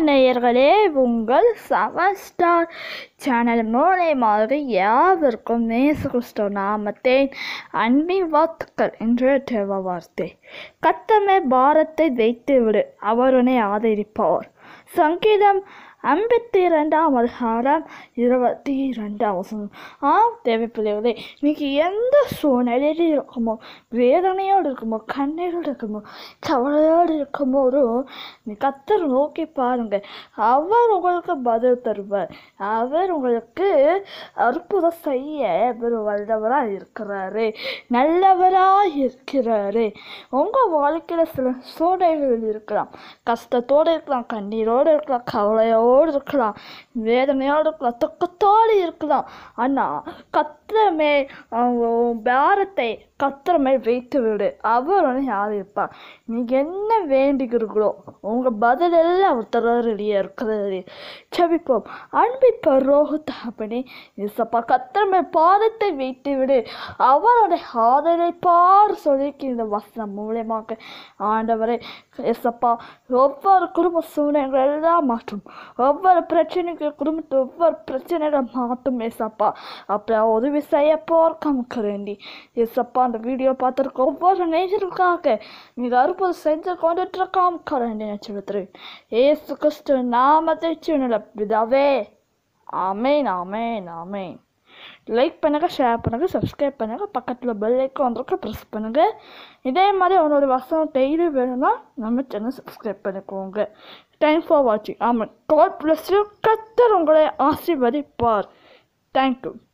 நேயர்களே, உங்கள் 7 star channel மூலமாக யாவருக்கும் இயேசு கிறிஸ்து நாமத்தின் அன்பின் வாழ்த்துக்கள் என்ற தேவ வார்த்தை. கர்த்தர் பாரத்தை வைத்துவிடு, அவர் உன்னை ஆதரிப்பார். சங்கீதம் 52 அதிகாரம் 22 தேவைப்பிள்ளைகளே, இன்னைக்கு எந்த சூழ்நிலையில் இருக்குமோ, வேதனையோடு இருக்குமோ, கண்ணீரோடு இருக்குமோ, கவலையோடு இருக்கும்போது நீ கர்த்தர் நோக்கி பாருங்க. அவர் உங்களுக்கு பதில் தருவார். அவர் உங்களுக்கு அற்புதம் செய்ய வல்லவராக இருக்கிறாரு, நல்லவராக இருக்கிறாரு. உங்கள் வாழ்க்கையில் சில சூழ்நிலைகள் இருக்கலாம், கஷ்டத்தோடு இருக்கலாம், கண்ணீரோடு இருக்கலாம், கவலையோடு இருக்கலாம், வேதனையோடு இருக்கலாம், துக்கத்தோடு இருக்கலாம். ஆனால் கர்த்தர் மேல் பாரத்தை கர்த்தர் மேல் வைத்து விடு, அவர் வந்து யார் இருப்பார். நீங்கள் என்ன வேண்டுகிறீர்களோ உங்கள் பதில் எல்லாம் அவர் தர ரெடியாக இருக்கிறது. செபிப்போம். அன்பை பரலோக தகப்பனே, இயேசப்பா, கர்த்தர் மேல் பாரத்தை வைத்து விடு, அவரோட ஆதரிப்பார் சொல்லிக்கு இந்த வசனம் மூலமாக ஆண்டவரே இயேசப்பா, ஒவ்வொரு குடும்ப சூழ்நிலைகள் எல்லாம் மாற்றும், ஒவ்வொரு பிரச்சனைகள் குடும்பத்தை ஒவ்வொரு பிரச்சனைகளை மாற்றும் இயேசப்பா. அப்புறம் உதவி செய்ய போர்க்கமுக்கிறேன்டி இயேசப்பா. அந்த வீடியோ பார்த்துருக்க ஒவ்வொரு நேயர்களுக்காக நீங்கள் அற்புதம் செஞ்சு கொண்டுட்டு இருக்காமக்கிறேன்டி நினச்சிருக்கிறேன். இயேசு கிறிஸ்து நாமத்தை சின்ன பிதாவே, ஆமேன் ஆமேன் ஆமேன். லைக் பண்ணுங்கள், ஷேர் பண்ணுங்கள், சப்ஸ்கிரைப் பண்ணுங்கள், பக்கத்தில் பெல் ஐக்கான் வந்திருக்க ப்ரெஸ் பண்ணுங்கள். இதே மாதிரி அவனோட வசனம் டெய்லி வேணும்னா நம்ம சேனல் சப்ஸ்கிரைப் பண்ணிக்கோங்க. தேங்க்ஸ் ஃபார் வாட்சிங். ஆமாம், காட் பிளஸ் யூ. கர்த்தர் உங்களை ஆசீர்வதிப்பார். தேங்க்யூ.